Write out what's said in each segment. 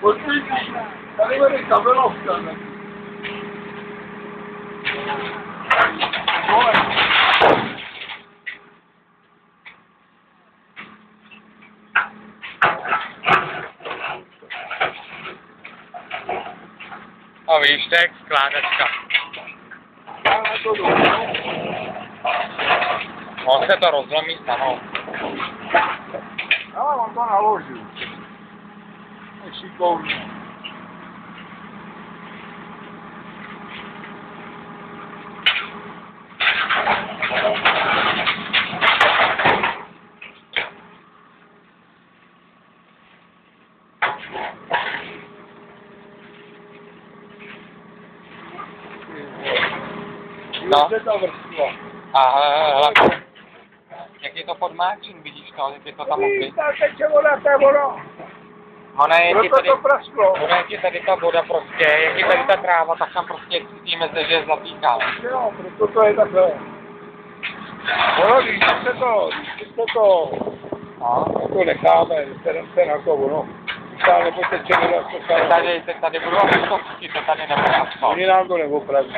Pojď, tady vede kabelovka. A víš, tak skládačka. On se to rozlomí samo. Ale on to naložil. Je šikovný. No. Je ta vrstva. A hlavně, jak je to pod máčím, vidíš to, jak je to tam opět. Tak teče voda, to je voda. Ona je ti Proto tady, to prasklo. ona je ti tady ta voda prostě, jak je tady ta tráva, tak tam prostě cítíme se, že je zatýká. Jo, proto to je takhle. Ono, když se to jako necháme, se na to, ono, stále nebo teče voda, to stále. Tady budou asfaltovky, to tady nebude asfalt. Oni nám to neopraví.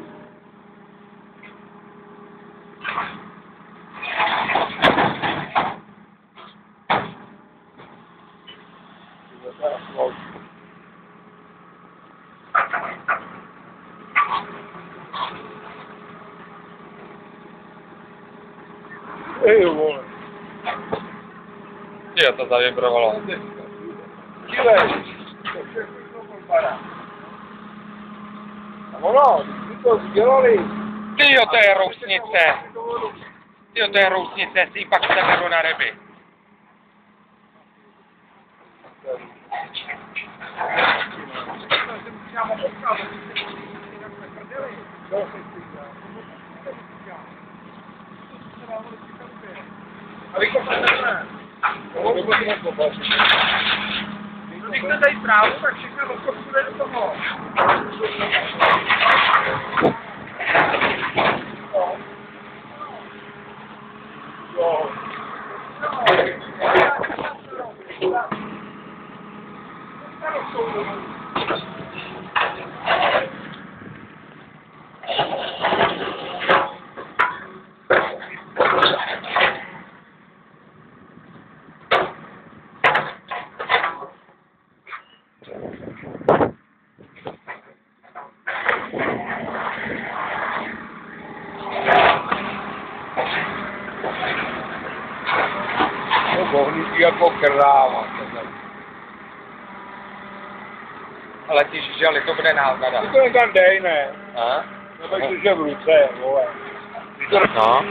Ej, vole. Jo, to zavibrovalo. Dílej, to všechno vypadá. A ono, když to dělali. Tyjo, to je rousnice. Tyjo, to je rousnice, si pak seberu na ryby. Když se dají trávu, tak všechno rozkopuje do toho. Bohnutí jako kráva. Ale ty žili, to bude náhoda. To je tam dej, ne? A? To tak už v ruce, vole. No.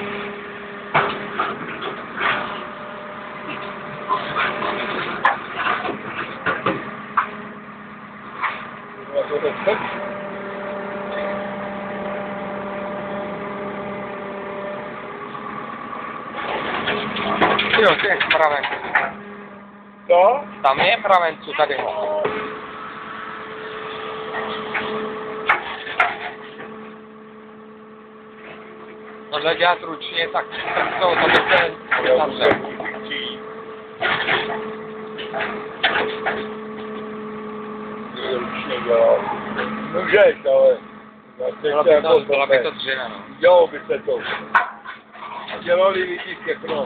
Jo, to je mravenců. Co? Tam je mravenců tady. Tohle dělat ručně, tak to by se zavře. Ručně dělal. Můžeš, ale... Bylo by to dřina, no. Dělalo by se to. Dělali lidi všechno.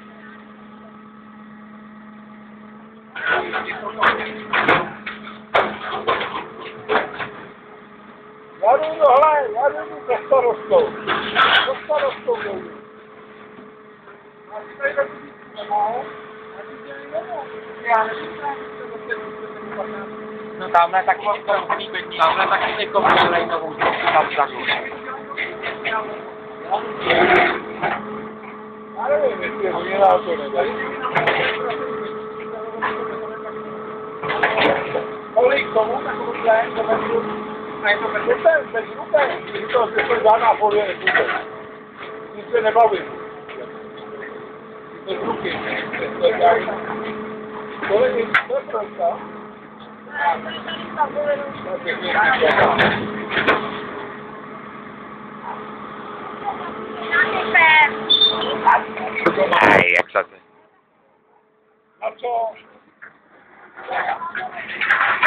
Já jdu, hele, já jdu za starostou. Za starostou jdu. A ty tady taky víc nemáš? A ty dělí nemůžu. Já nevím, No tamhle tak moc tamhle taky ty kopílej novou tam taky. já nevím, jestli hodina to nedají. Kolik tomu takovouhle, to bez rupe, když to žádná folie nepůjde. Nic se nebavím. Bez ruky. Kolik je to prostě? Aj, jak se... A co?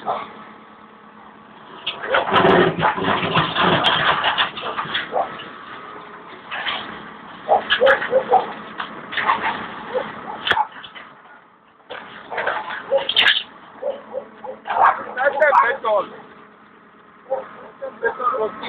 beton. Beton rozdíl.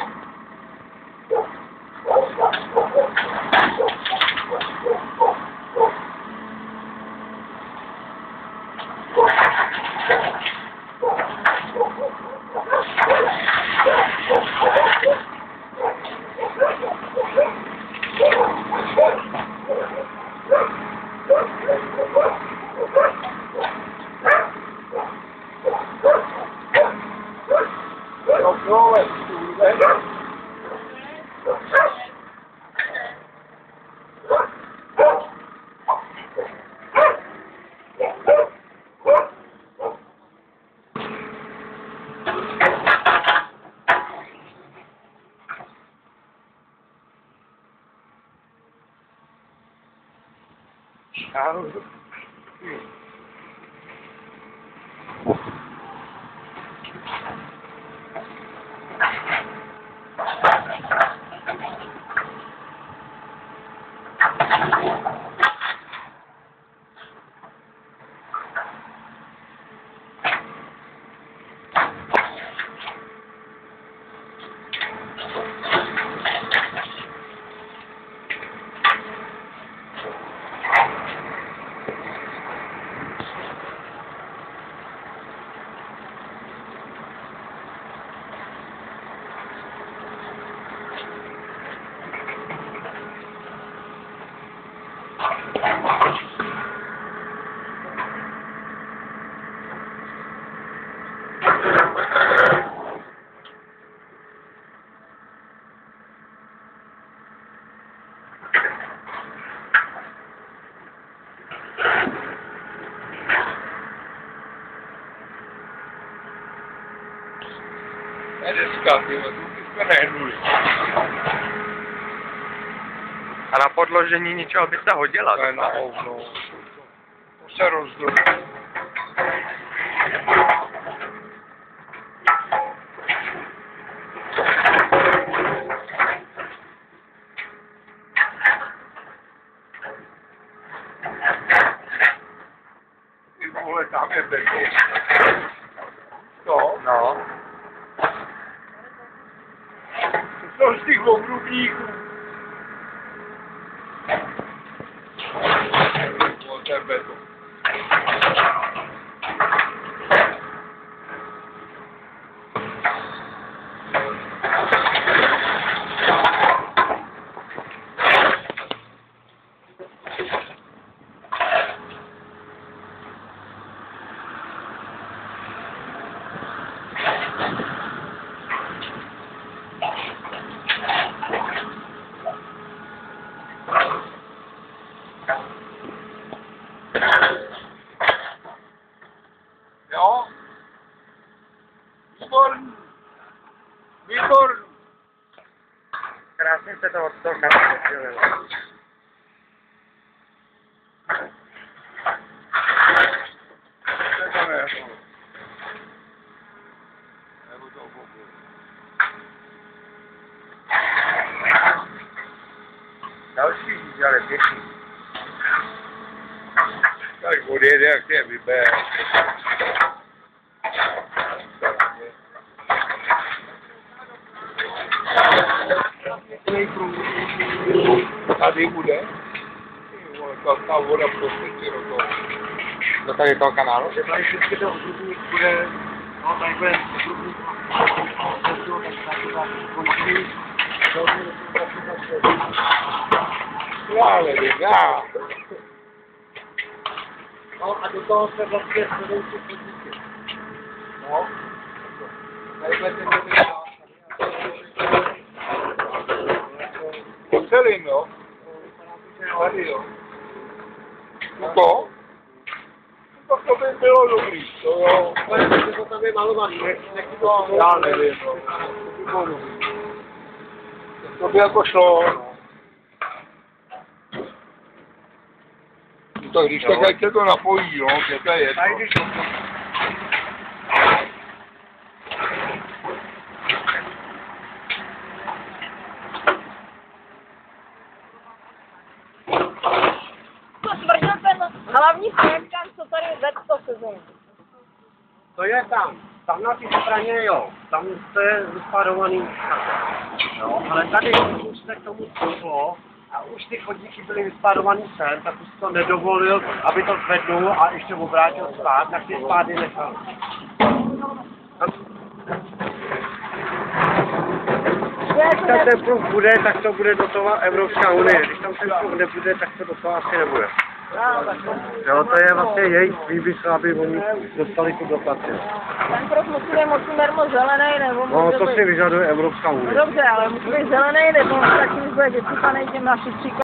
A na podložení ničeho by se hodila. To je na hovno. To se rozdobí. Ty vole, tam je beton. To? No. To z těch obrubníků. To je beton. Jo? Výborný. Výborný. Krásně se to od toho kamery oddělilo. Další ale pěkný. Tak odjede, jak je vybere. Tady bude. Ta voda prostě do toho. Do tady toho kanálu? Že tady vždycky to obrubník bude, no tady bude obrubník, tak končí, Já nevím, já. no a do toho se vlastně sledou ty podniky. No, tady bude ten dobrý Celým, jo? Tady, jo. To? Tak to by bylo dobrý, to jo. to tam je malovaný, nechci to Já nevím, no. To by jako šlo, no. Tak když tak ať se to napojí, no, že to je jedno. To je tam na té straně jo, tam to je vyspárovaný, jo, ale tady už se k tomu došlo a už ty chodníky byly vyspárovaný sem, tak už to nedovolil, aby to zvednul a ještě obrátil spát, tak ty spády nechal. Když tam ten pruh bude, tak to bude dotovat Evropská unie, když tam ten pruh nebude, tak to dotovat asi nebude. Jo, to je vlastně jejich výmysl, aby oni dostali tu dotaci. Ten pruh musí být moc zelený, nebo No, to si vyžaduje Evropská unie. Dobře, ale musí být zelený, nebo taky bude vysypaný těm našich